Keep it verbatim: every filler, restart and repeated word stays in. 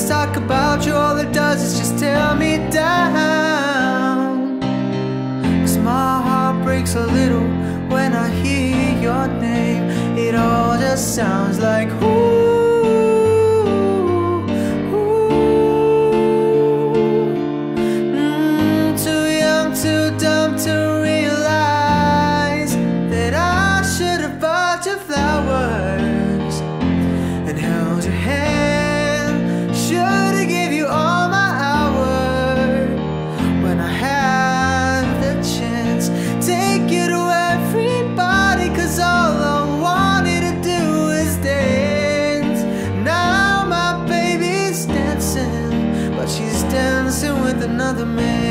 talk about you, all it does is just tear me down. 'Cause my heart breaks a little when I hear your name. It all just sounds like ooh, ooh. Mm, too young, too dumb to realize that I should have bought you flowers and held your hand. Should have give you all my hours when I had the chance. Take you to everybody, 'cause all I wanted to do is dance. Now my baby's dancing, but she's dancing with another man.